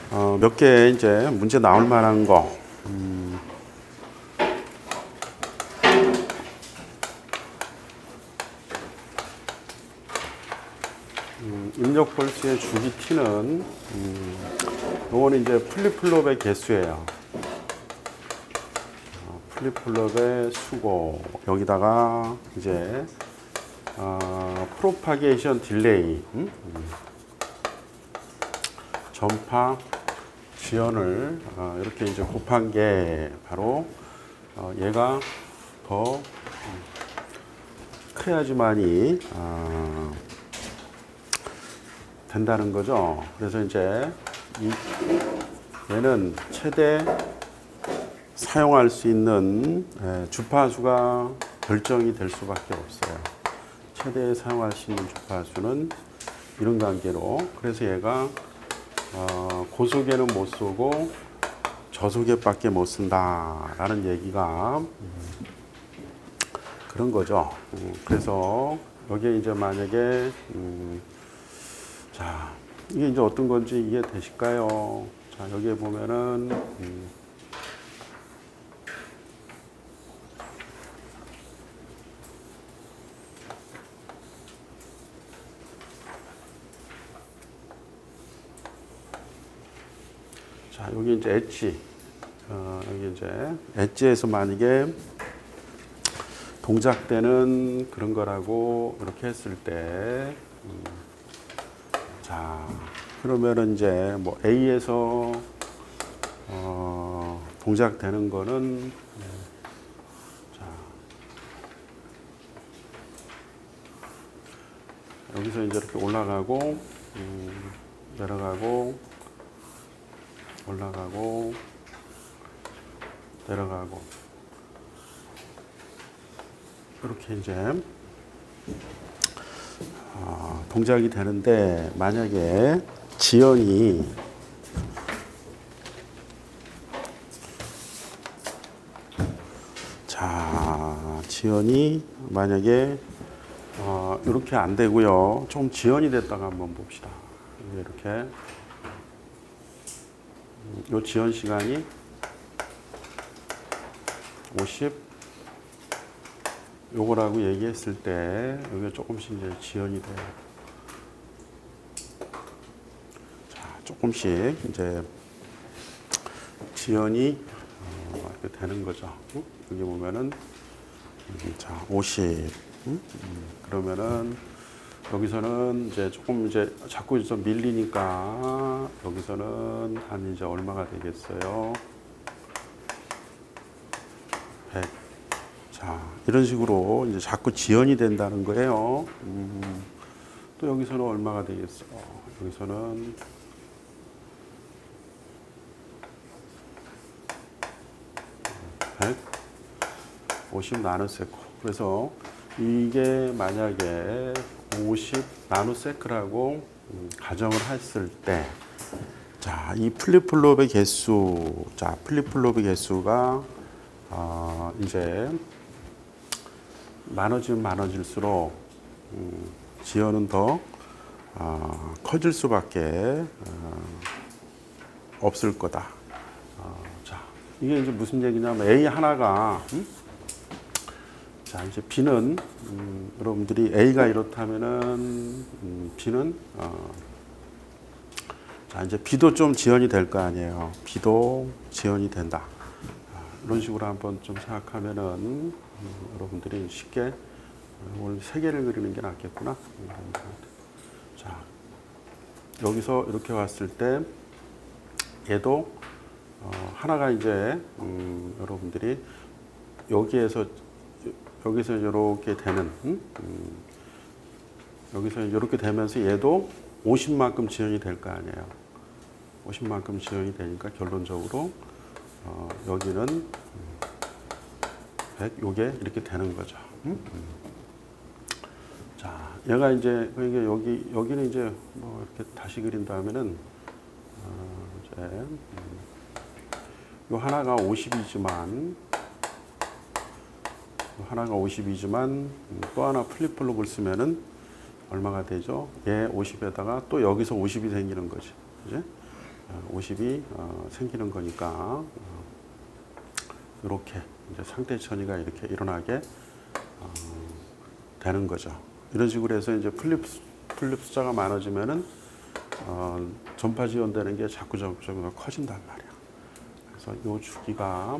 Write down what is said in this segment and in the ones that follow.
몇 개 이제 문제 나올 만한 거. 입력 볼수의 주기 t는 요거는 이제 플립플롭의 개수예요. 플립플롭의 수고 여기다가 이제 프로파게이션 딜레이 전파 지연을 이렇게 이제 곱한 게 바로 얘가 더 커야지만이 된다는 거죠. 그래서 이제 얘는 최대 사용할 수 있는 주파수가 결정이 될 수밖에 없어요. 최대 사용할 수 있는 주파수는 이런 관계로. 그래서 얘가 고속에는 못 쓰고 저속에밖에 못 쓴다라는 얘기가 그런 거죠. 그래서 여기에 이제 만약에 자, 이게 이제 어떤 건지 이해되실까요? 자, 여기에 보면은 자, 여기 이제 엣지, 여기 이제 엣지에서 만약에 동작되는 그런 거라고 이렇게 했을 때, 자, 그러면은 이제 뭐 A에서 동작되는 거는 자, 여기서 이제 이렇게 올라가고 내려가고 올라가고 내려가고 이렇게 이제 동작이 되는데 만약에 지연이 자 지연이 만약에 이렇게 안 되고요. 좀 지연이 됐다가 한번 봅시다. 이렇게 요 지연 시간이 50 요거라고 얘기했을 때 여기가 조금씩 이제 지연이 돼요. 자, 조금씩 이제 지연이 이렇게 되는 거죠. 여기 보면은 자, 50 그러면은 여기서는 이제 조금 이제 자꾸 좀 밀리니까 여기서는 한 이제 얼마가 되겠어요? 100. 자, 이런 식으로 이제 자꾸 지연이 된다는 거예요. 또 여기서는 얼마가 되겠어? 여기서는 150 나노세코. 그래서 이게 만약에 50 나노세크라고 가정을 했을 때, 자, 이 플립플롭의 개수, 자, 플립플롭의 개수가 이제 많아지면 많아질수록 지연은 더 커질 수밖에 없을 거다. 자, 이게 이제 무슨 얘기냐면 A 하나가 자, 이제 B는 여러분들이 A가 이렇다면은 B는 자, 이제 B도 좀 지연이 될 거 아니에요. B도 지연이 된다. 이런 식으로 한번 좀 생각하면은 여러분들이 쉽게 오늘 세 개를 그리는 게 낫겠구나. 자, 여기서 이렇게 왔을 때 얘도 하나가 이제 여러분들이 여기서 이렇게 되는 여기서 이렇게 되면서 얘도 50만큼 지연이 될 거 아니에요. 50만큼 지연이 되니까 결론적으로 여기는 100 요게 이렇게 되는 거죠. 자, 얘가 이제 여기는 이제 뭐 이렇게 다시 그린 다음에는 이제 요 하나가 50이지만 또 하나 플립플롭을 쓰면은 얼마가 되죠? 얘 50에다가 또 여기서 50이 생기는 거지. 그지? 50이 생기는 거니까 이렇게 이제 상태 천이가 이렇게 일어나게 되는 거죠. 이런 식으로 해서 이제 플립 숫자가 많아지면은 전파 지연되는 게 자꾸 커진단 말이야. 그래서 이 주기가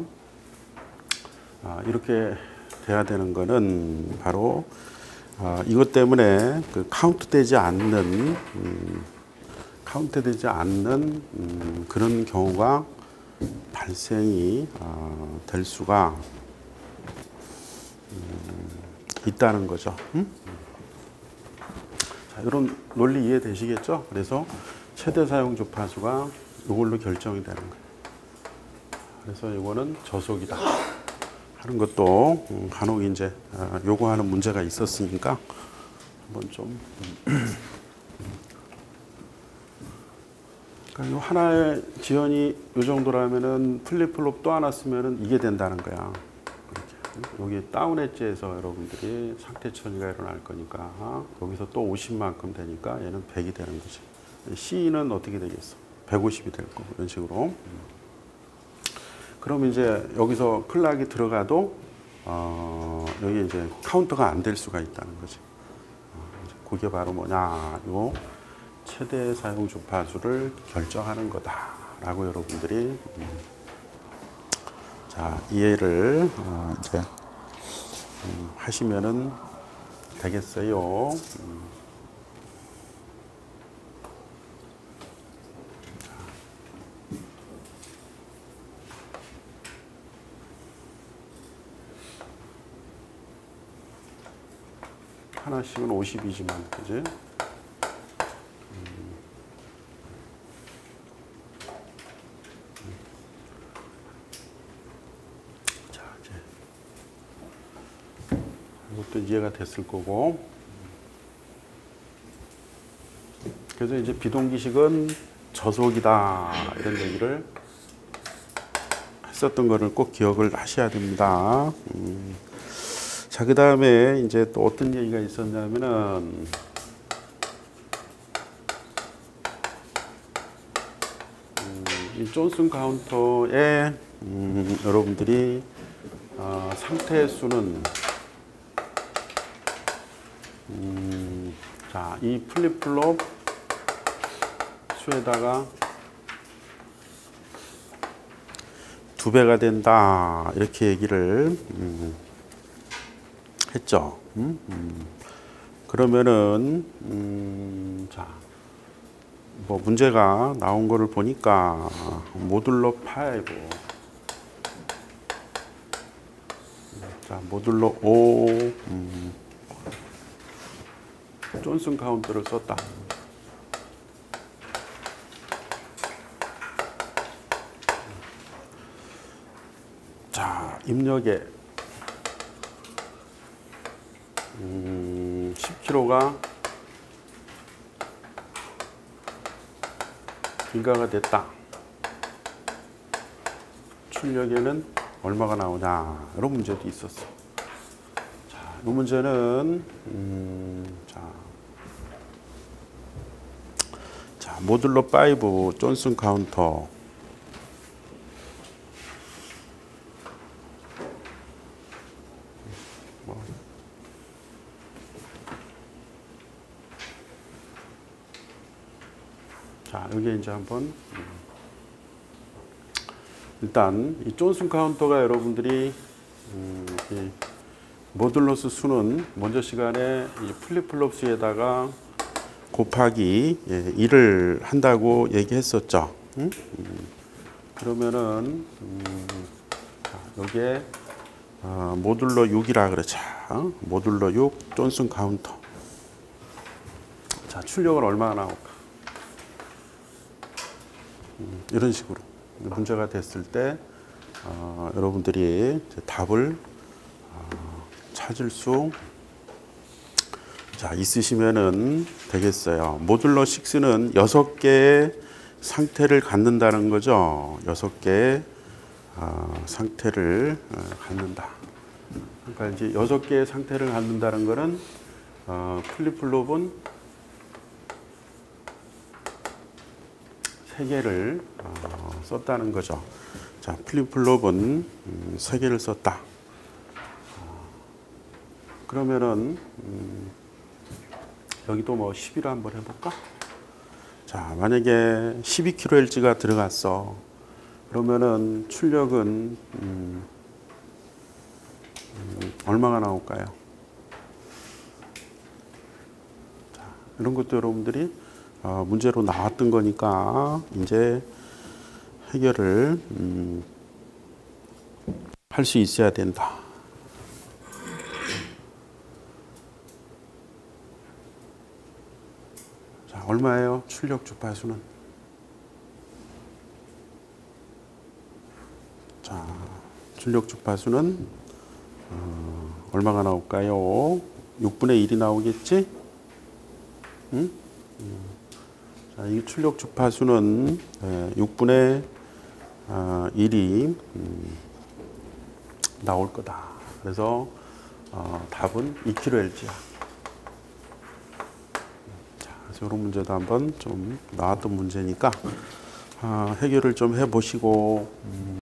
이렇게 돼야 되는 거는 바로 이것 때문에 그 카운트되지 않는 그런 경우가 발생이 될 수가 있다는 거죠. 자, 이런 논리 이해되시겠죠? 그래서 최대 사용 주파수가 이걸로 결정이 되는 거예요. 그래서 이거는 저속이다 하는 것도 간혹 이제 요구하는 문제가 있었으니까 한번 좀 그러니까 요 하나의 지연이 이 정도라면은 플립플롭 또 하나 쓰면은 이게 된다는 거야. 여기 다운 엣지에서 여러분들이 상태 천이가 일어날 거니까 여기서 또 50만큼 되니까 얘는 100이 되는 거지. C는 어떻게 되겠어? 150이 될 거고 이런 식으로. 그럼 이제 여기서 클락이 들어가도 여기 이제 카운터가 안 될 수가 있다는 거지. 그게 바로 뭐냐? 요 최대 사용 주파수를 결정하는 거다라고 여러분들이 자 이해를 이제 하시면은 되겠어요. 하나씩은 50이지만 그지? 자 이제 이것도 이해가 됐을 거고. 그래서 이제 비동기식은 저속이다 이런 얘기를 했었던 거를 꼭 기억을 하셔야 됩니다. 자, 그 다음에 이제 또 어떤 얘기가 있었냐면은, 이 존슨 카운터에, 여러분들이, 상태 수는, 자, 이 플립플롭 수에다가 2배가 된다. 이렇게 얘기를, 했죠. 그러면은 자, 뭐 문제가 나온 거를 보니까 모듈러 5, 자 모듈러 5, 존슨 카운터를 썼다. 자 입력에 10kg가 기가가 됐다. 출력에는 얼마가 나오냐 이런 문제도 있었어. 자, 이 문제는 자 모듈러 5 존슨 카운터 자, 여기 이제 한번 일단 이 존슨 카운터가 여러분들이 이 모듈러스 수는 먼저 시간에 이 플립플롭 수에다가 곱하기 1을 한다고 얘기했었죠. 그러면은 자, 여기에 모듈러 6이라 그러죠. 모듈러 6 존슨 카운터. 자, 출력은 얼마나 나올까? 이런 식으로 문제가 됐을 때 여러분들이 답을 찾을 수 있으시면은 되겠어요. 모듈러 6는 6개의 상태를 갖는다는 거죠. 6개의 상태를 갖는다. 그러니까 이제 6개의 상태를 갖는다는 거는 플립플롭은 3개를 썼다는 거죠. 자, 플립플롭은 3개를 썼다. 그러면은 여기도 뭐 10으로 한번 해볼까? 자, 만약에 12kHz가 들어갔어. 그러면은 출력은 얼마가 나올까요? 자, 이런 것도 여러분들이 문제로 나왔던 거니까 이제 해결을 할 수 있어야 된다. 자, 얼마예요? 출력 주파수는? 자, 출력 주파수는 얼마가 나올까요? 6분의 1이 나오겠지? 응? 자, 이 출력 주파수는 6분의 1이 나올 거다. 그래서 답은 2kHz야. 자, 그래서 이런 문제도 한번 좀 나왔던 문제니까 해결을 좀 해보시고